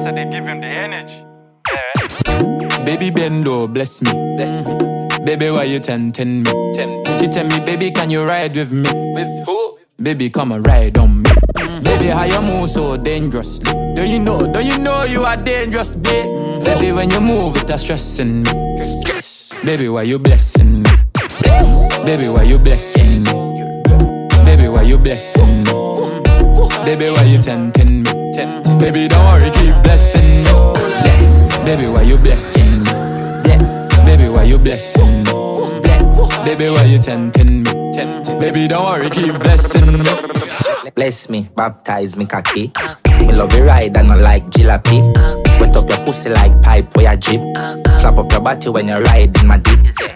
said they give him the energy. Baby Bendo, bless me. Baby, why you tempting me? She tell me, baby, can you ride with me? With who? Baby, come and ride on me. Baby, how you move so dangerously? Don't you know you are dangerous, babe? Baby, when you move, it's stressing me. Baby, why you blessing me? Baby, why you blessing me? Baby, why you blessing me? Baby, why you tempting me? Baby, don't worry, keep blessing me. Baby, why you blessing me? Baby, why you blessing me? Baby, why you tempting me? Baby, don't worry, keep blessing me. Bless me, baptize me cocky. Me love you ride and I like jalopy. Wet up your pussy like pipe where you drip. Slap up your body when you ride in my deep.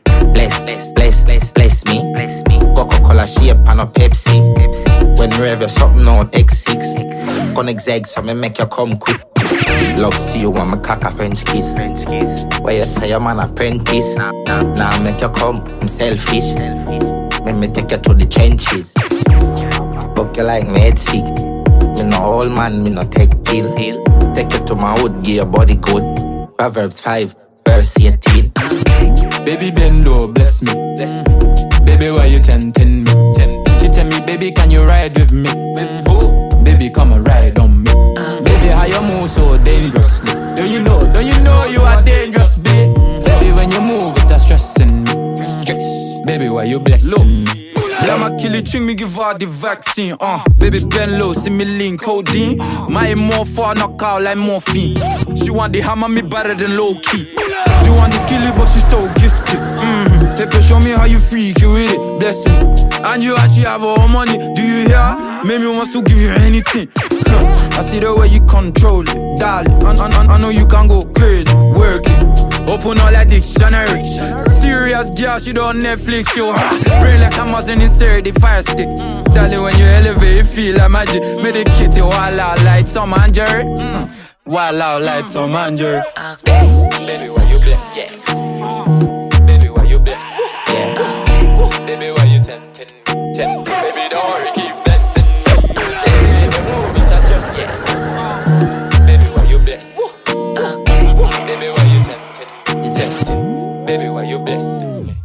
Bless me. Coca-Cola shape and a Pepsi. When you rev your something on X6. Connect eggs so me make you come quick. Love see you want me cock a French kiss. Where you say I'm an apprentice. Now make you come, I'm selfish. Make me take you to the trenches. Fuck you like me head sick. Me no old man, me no take pill. Take you to my hood, give your body good. Proverbs 5, verse 18. Baby Bendo, bless me. Baby, why you tempting me? She tell me, baby, can you ride with me? Baby, come and ride on me. Baby, how you move so dangerously? Don't you know you are dangerous, babe? Baby, when you move, it's stressing me. Baby, why you blessing me? Yeah, my killie drink me give her the vaccine. Baby bend low, see me lean codeine. My more for knock out like morphine. She want the hammer me better than low key. She want the killie but she so gifted. Pepe show me how you freak you with it, bless me. And you actually have all money, do you hear? Maybe wants to give you anything. I see the way you control it, darling. I know you can go crazy, work it. Open all that dictionary. Serious girl, she do on Netflix, yo. Brain like Amazon insert the fire stick. Darling, when you elevate, you feel like magic. Medicate it while out like some Jerry. While out like some Jerry. Baby, why you bless? Yeah. Baby, why you bless? Yeah. Baby, why you tempting me? Baby, don't worry, keep blessing me. Baby, move it as just yeah. Baby, why you bless? Baby, why you tempting me? Baby, why you blessing me?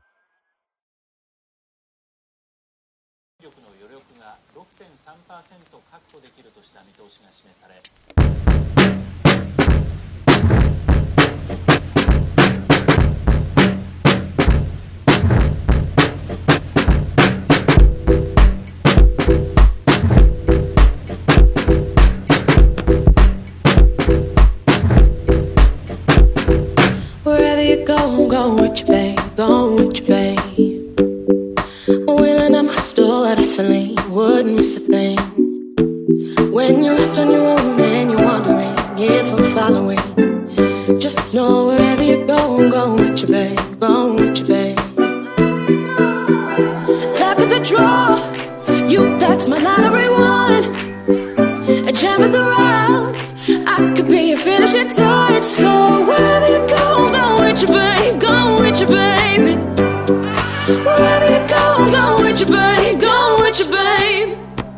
の余力が 6.3% 確保できるとした見通しが示され Go with you, babe, go with you, babe. When I'm still at a feeling, wouldn't miss a thing. When you're lost on your own and you're wondering if I'm following, just know wherever you go with you, babe, go with you, babe. Look at the draw, you, that's my lottery one. A gem at the round, I could be your finishing touch. So wherever you go with you, babe, go with you, baby. Wherever you go with you, babe, go with you, babe.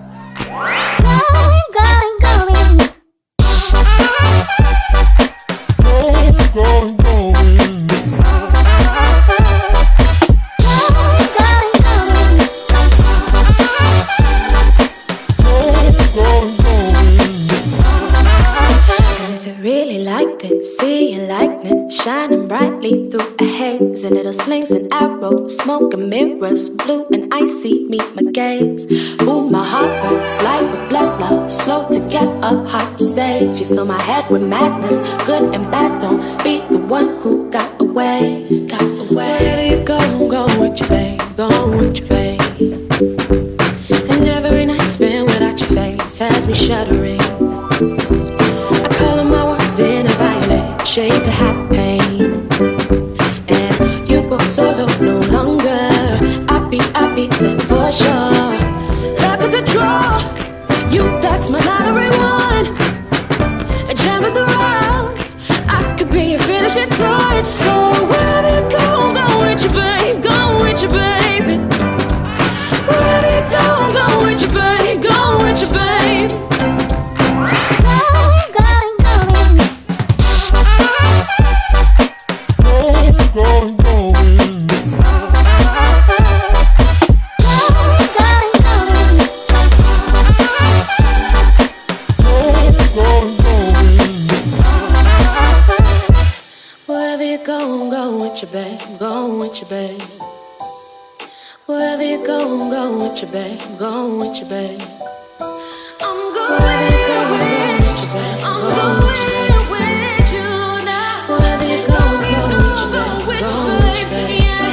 Seeing likeness shining brightly through a haze. A little slings and arrows, smoke and mirrors, blue and icy meet my gaze. Ooh, my heart burns light with blood loss, slow to get up, hard to save. You fill my head with madness, good and bad. Don't be the one who got away. Wherever you go with you, babe, go with you, babe. And every night spent without your face has me shuddering. I color my words in a violet shade to hide pain. And you go solo no longer. I beat that for sure. Look at the draw, you, that's my lottery one. A gem at the round, I could be your finishing touch. So wherever you go with you, babe, go with you, baby. Wherever you go with you, babe, go with you, babe. Wherever you go, I'm going with you, babe. Going with you, babe. I'm going with you, babe. I'm going with you now. Wherever you go, I'm going with you, babe.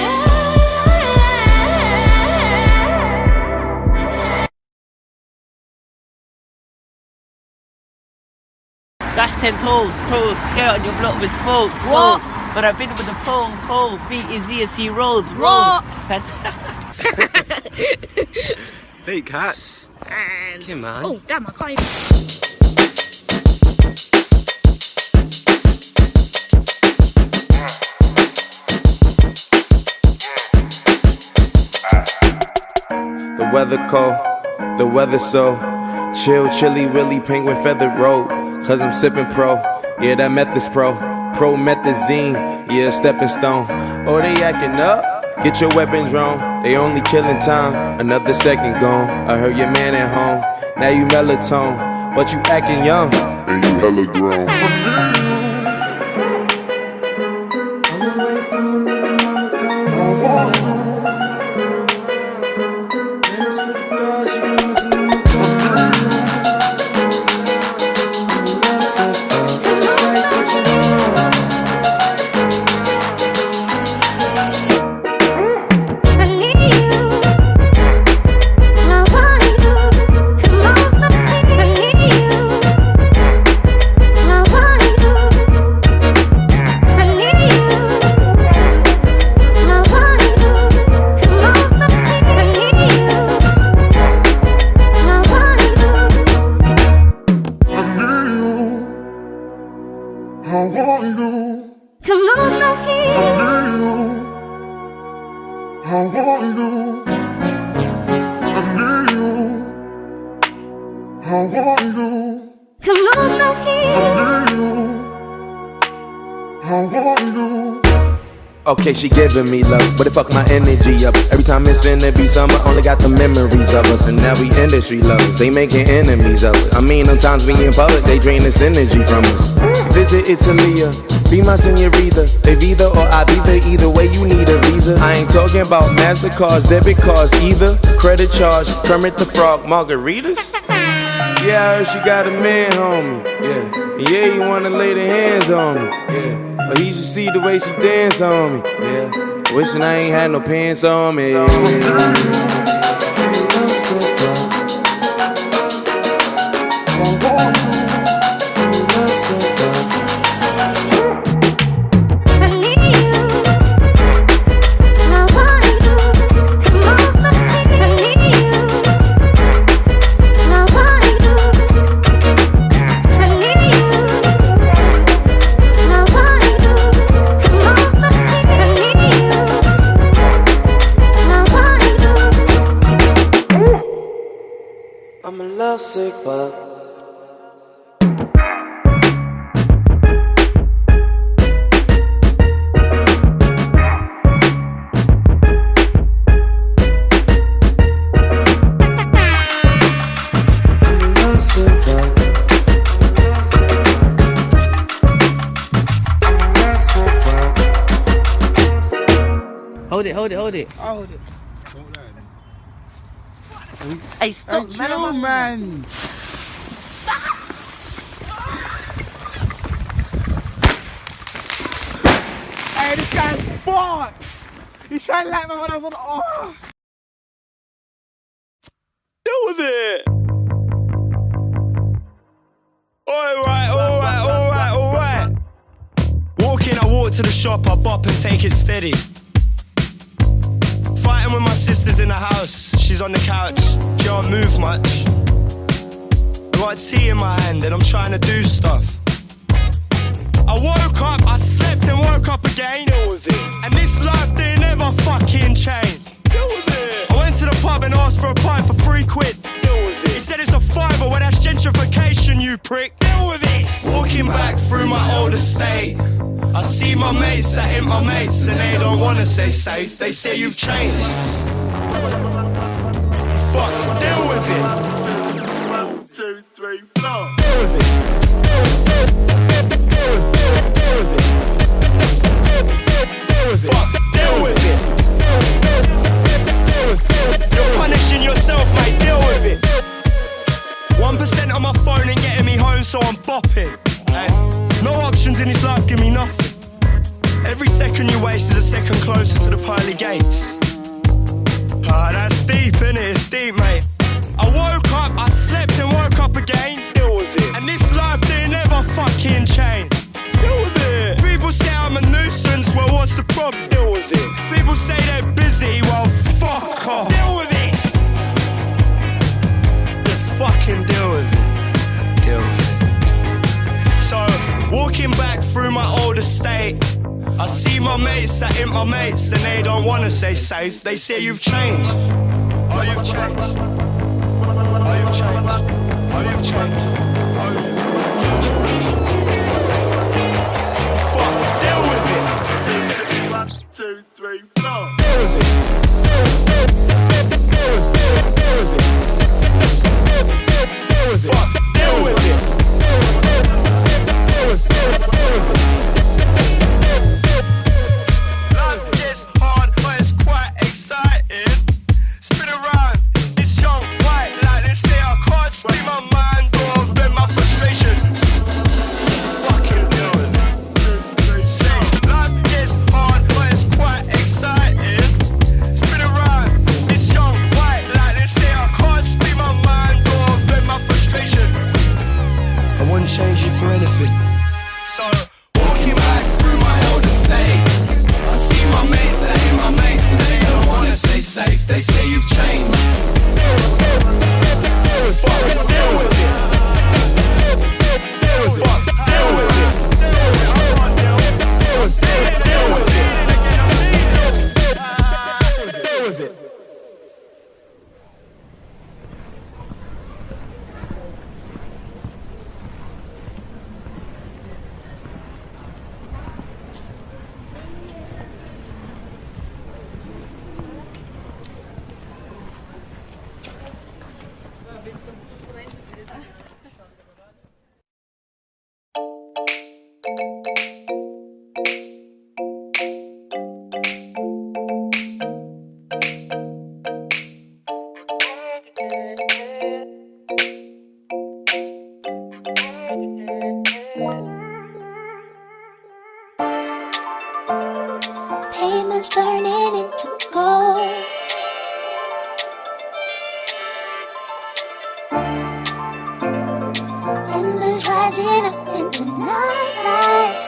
Dash 10 toes, skate on your block with smoke. What? But I've been with the pole, cold, beat easy as sea rolls, What? Big cats. And Come on. oh damn, I can't even. The weather cold, the weather so chill, chilly, willy, penguin feathered road. Cause I'm sipping pro, yeah, that meth is pro. Promethazine, yeah, stepping stone. Oh, they acting up, get your weapons drawn. They only killing time, another second gone. I heard your man at home, now you melatonin, but you acting young, and you hella grown. Okay, she giving me love, but it fuck my energy up. Every time it's finna be summer, only got the memories of us. And now we industry lovers, they making enemies of us. I mean, sometimes we in public, they drain this energy from us. Visit Italia, be my senorita. Evita or Ibiza, either way you need a visa. I ain't talking about MasterCards, debit cards either. Credit charge, Kermit the Frog, margaritas. Yeah, I heard she got a man, homie. Yeah, you wanna lay the hands on me. Yeah. But he should see the way she dance on me, yeah. Wishing I ain't had no pants on me, yeah. I'm a lovesick fuck. Hold it. I'll hold it. Hey, stop, hey, chill, man. Hey, this guy's fucked. He's trying to light me when I was on. Oh. Deal with it. Alright. Walk in, I walk to the shop, I bop and take it steady. Fighting with my sisters in the house, she's on the couch, she don't move much. I got a tea in my hand and I'm trying to do stuff. I woke up, I slept and woke up again. And this life didn't ever fucking change. I went to the pub and asked for a pint for £3. He said it's a fiver, well that's gentrification, you prick. Deal with it. Walking back through my old estate, I see my mates that ain't my mates, and they don't wanna say safe, they say you've changed. Fuck, deal with it. 1, 2, 3, 4. Deal with it. Fuck, deal with it. so I'm bopping. No options in his life give me nothing. Every second you waste is a second closer to the pearly gates. Ah, that's deep, innit? It's deep, mate. I woke up, I slept and woke up again. Deal with it. And this life didn't ever fucking change. Deal with it. People say I'm a nuisance, well what's the problem? Deal with it. People say they're busy, well fuck off. Deal with it. Just fucking deal with it. Deal with it. So, walking back through my old estate, I see my mates that ain't my mates and they don't wanna say safe. They say you've changed. Oh, you've changed. Oh, you've changed. Oh, you've changed. Oh, you've changed. Fuck, deal with it. 1, 2, 3, 4. Deal with it. Fuck, deal with it. Life gets hard, but it's quite exciting. Spin around, it's young, white, like they say I can't speak my mind or vent my frustration. Fucking deal with it. Life gets hard, but it's quite exciting. Spin around, it's young, white, like they say I can't speak my mind or vent my frustration. I wouldn't change it for anything. So, walking back through my old estate, I see my mates that ain't my mates and they don't wanna stay safe. They say you've changed. Fucking deal with it. Fuck, deal with it. Deal with it. Deal with it. Payments turning into gold. Embers rising up into nightlights.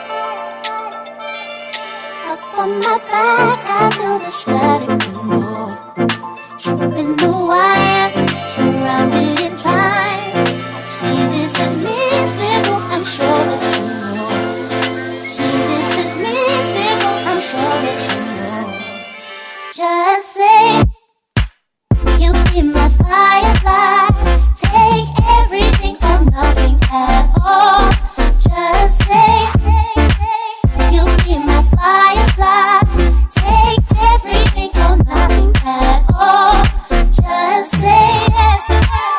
Up on my back, I feel the static annoyed. Tripping the wire, surrounded in time. I see this as mystical, I'm sure that you know. See this as mystical, I'm sure that you know. Just say you be my firefly. Take everything or nothing at all. Just say you be my firefly. Take everything or nothing at all. Just say yes.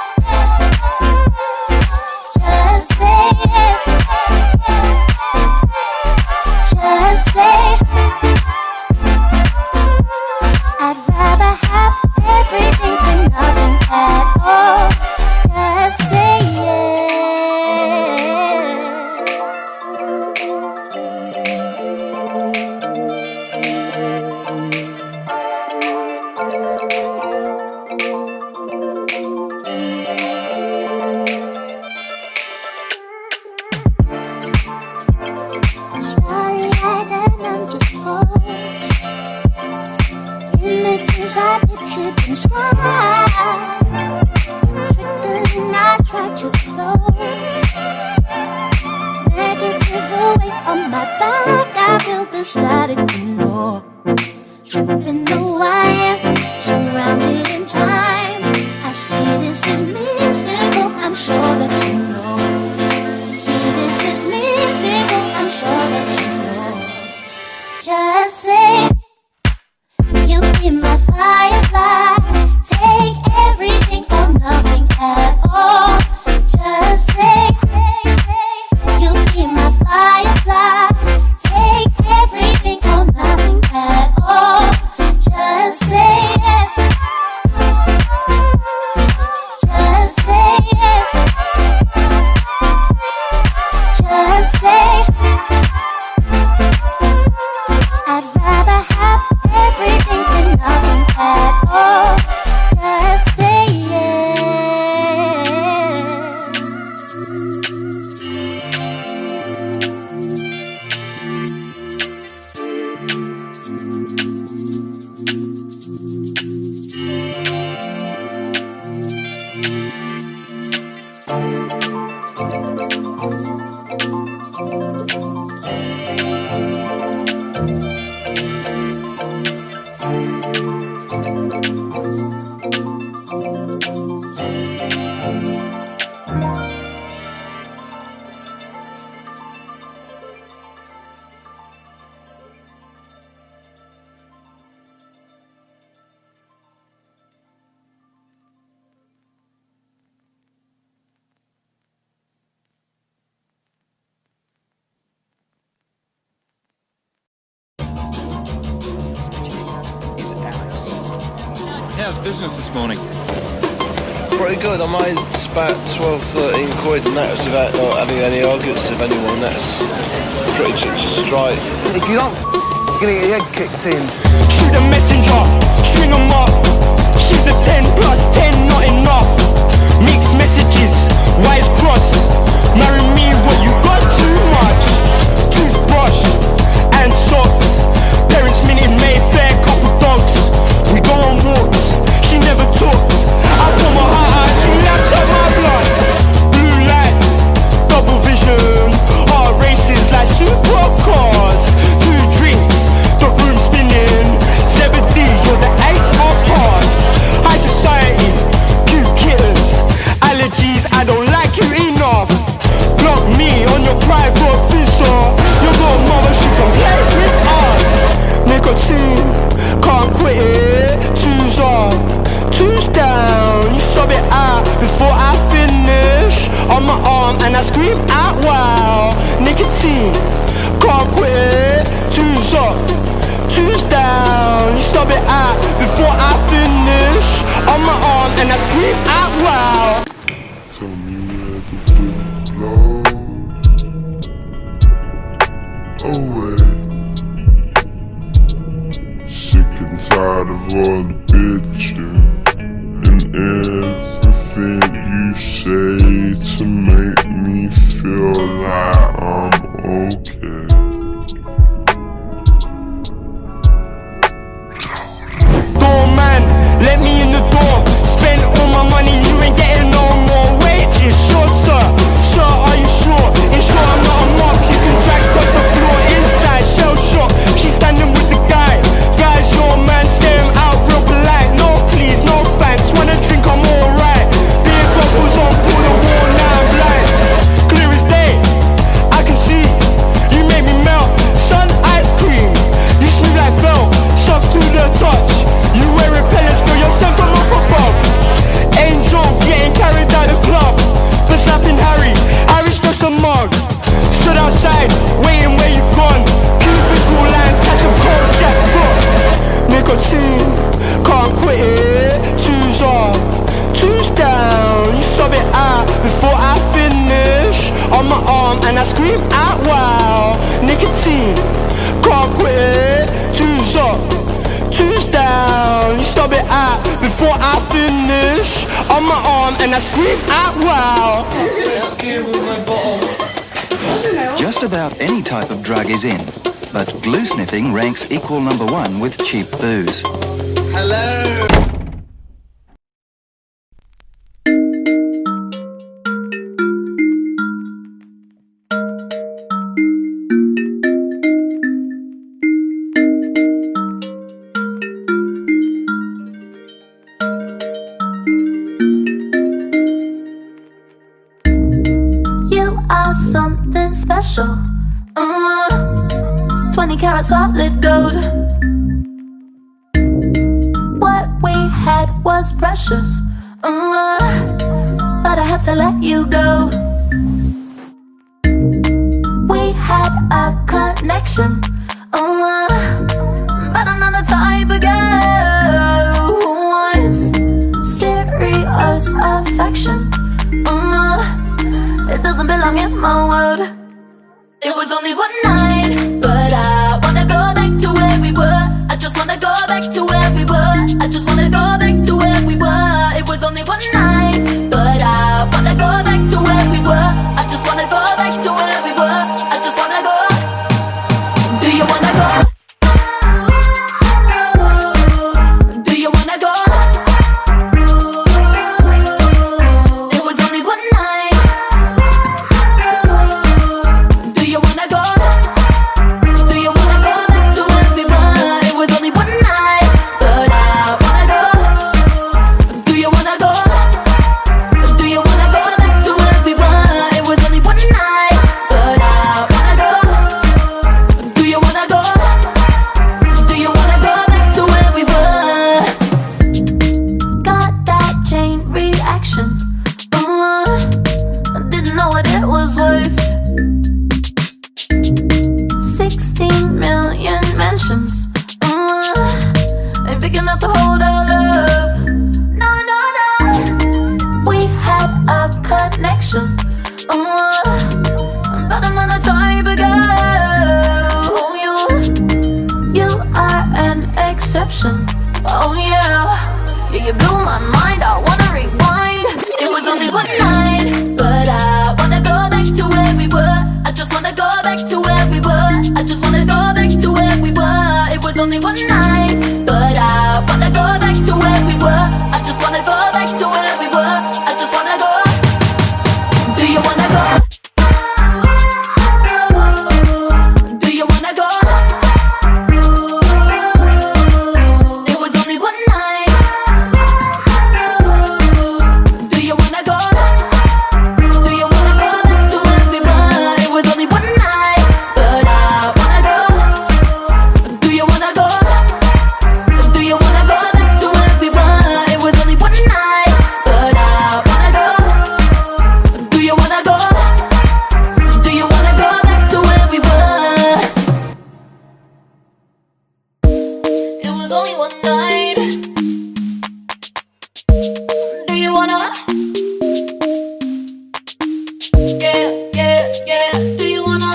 Just say yes. Just say I'd rather have everything than nothing at all. Just say yes. Starry-eyed and underfold, images I pictured in sky. Trickling, I try to close. Negative weight on my back, I feel the static annoy. Tripping the wire, surrounded in time. I see this as mystical, I'm sure that you know. See this as mystical, I'm sure that you know. Just say you be my firefly. Take everything or nothing at all. Just say you be my firefly. Take everything or nothing. how's business this morning? Pretty good. I made about 12, 13 quid, and that was without not having any arguments with anyone. That's pretty just straight. If you don't get your head kicked in. Shoot a messenger, string 'em up. She's a 10 plus 10, not enough. Mixed messages, wires cross. Marry me, what you got too much. Toothbrush and socks. Parents minute Mayfair, couple dogs. We go on walks, she never talks. I pull my heart out, she laps at my blood. Blue lights, double vision. Heart races like supercars. 2 drinks, the room spinning. Zebedee, you're the ace of hearts. High society, cute kittens. Allergies, I don't like you enough. Block me on your private vista. Your little mother, she can play with us. Nicotine, can't quit it. 2's up, 2's down. You stop it out before I finish. On my arm and I scream out wow. Nicotine, can't quit it. 2's up, 2's down. You stop it out before I finish. On my arm and I scream out wow. Tell me where the wind blows away. Sick and tired of all the bitching and everything you say to make me feel like I'm okay. Doorman, let me in the door. Spend all my money, you ain't getting no more wages. Sure, sir. Sir, are you sure? Ensure I'm not a mob. You can drag across the floor inside. Shell shock. She's standing with the guy. Guys, your man, stare him out real polite. No, please, no thanks. Wanna drink, I'm alright. Beer bottles on, pull the wall, now I'm blind. Clear as day, I can see. You make me melt. Sun ice cream. You smooth like felt. Suck through the touch. You wear repellents, but yourself from up above. Angel getting carried out the club. The snapping Harry, Irish just a mug. Stood outside, waiting where you gone. Cubicle lines, catching cold Jack Frost. Nicotine, can't quit it. 2's up, 2's down. You stop it out before I finish. On my arm and I scream out wow. Nicotine, can't quit it. 2's up, 2's down. You stop it out before I finish. On my arm and I scream out wow. Just about any type of drug is in, but glue sniffing ranks equal number 1 with cheap booze. Hello. Something special. 20 karat solid gold. What we had was precious, but I had to let you go. We had a connection, but another time ago. Serious affection. It doesn't belong in my world. It was only one night, but I wanna go back to where we were. I just wanna go back to where we were. I just wanna go back to where we were. It was only one night, but I wanna go back to where we were. I just wanna go back to where we were. I just wanna go. Do you wanna go? Do you wanna go? It was only one night. Do you wanna go? Do you wanna go back to where we were? It was only one night, but I wanna go. blew my mind, I wanna rewind. It was only one night, but I wanna go back to where we were. I just wanna go back to where we were. I just wanna go back to where we were. It was only one night, but I wanna go back to where we were. I just wanna go back to where we were. I just wanna go. Do you wanna go? Do you wanna go? It was only one night. Do you wanna go? Do you wanna go back to where we were? It was only one night, but I wanna go. Do you wanna go? Do you wanna go back to where we were? It was only one night, but I wanna go. Do you wanna go? Do you wanna go back to where we were? It was only one night. Do you wanna? Yeah, yeah, yeah. Do you wanna?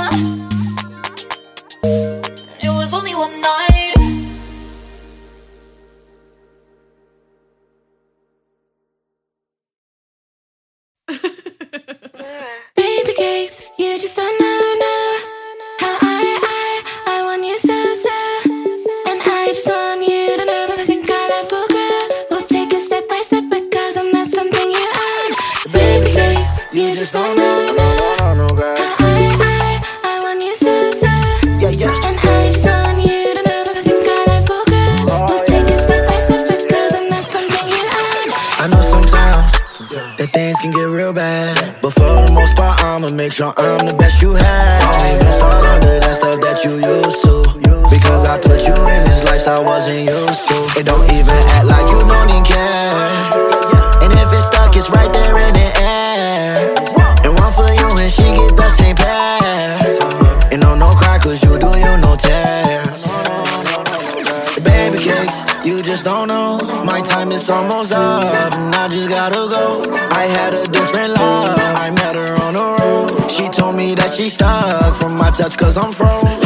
It was only one night. Baby cakes, you just don't know how I want you so. And I just want you to know that I think our life will grow. We'll take it step by step because I'm not something you own. Baby cakes, you just don't know how I want you so. And I just want you to know that I think our life will grow. We'll take it step by step because I'm not something you own. I know sometimes that things can get real bad, but for the most part I'ma make sure I'm the best you had. Don't even start under that stuff that you used to, because I put you in this lifestyle wasn't used to. It don't even act like you don't even care, and if it's stuck it's right there in the air. And one for you and she get the same pair. And no cry cause you do you no tear. Baby cakes, you just don't know. My time is almost up and I just gotta go. I had a different love, I met her on the road. She told me that she stuck from my touch cause I'm froze.